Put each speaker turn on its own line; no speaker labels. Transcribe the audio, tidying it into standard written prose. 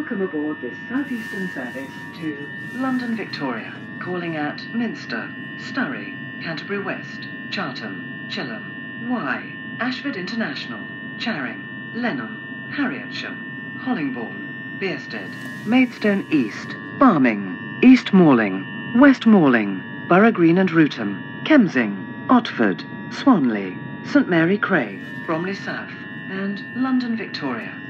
Welcome aboard this southeastern service to London Victoria, calling at Minster, Surrey, Canterbury West, Chartham, Chilham, Wye, Ashford International, Charing, Lenham, Harrietsham, Hollingbourne, Bearsted, Maidstone East, Barming, East Malling, West Malling, Borough Green and Rootham, Kemsing, Otford, Swanley, St Mary Cray, Bromley South, and London Victoria.